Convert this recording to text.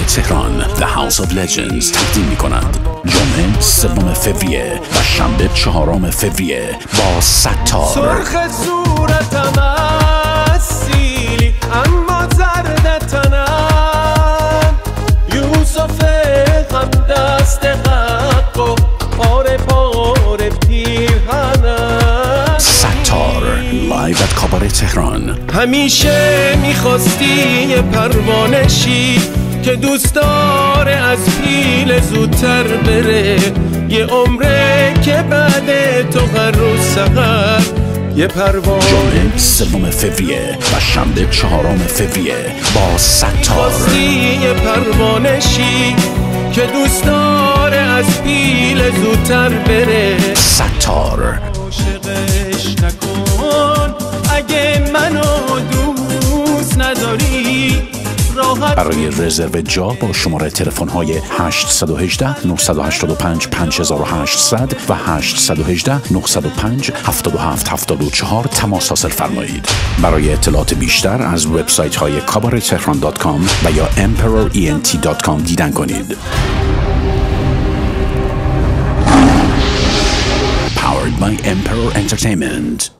تهران The House of Legends تقدیم می کند جمعه 3 فوریه و شنبه 4 فوریه با ستار. سرخ صورتم از سیلی اما زرد تنم، یوسف هم دست حق و پاره پاره پیرهنم. ستار لایو ات کاباره تهران. همیشه میخواستی یه پروانه شی که دوست داره از پیل زودتر بره، یه عمره که بعد تو هر روز سحر یه پروانه. جمعه 3 فوریه و شنبه 4 فوریه با ستار. خواستی یه پروانه شی که دوست داره از پیل زودتر بره، ستار. عاشقش نکن اگه منو دوست نداری. برای رزرو جا با شماره تلفن های 818 985 5800 و 818 905 7774 تماس حاصل فرمایید. برای اطلاعات بیشتر از وبسایت های kabaretehran.com و یا emperorent.com دیدن کنید. Powered by Emperor Entertainment.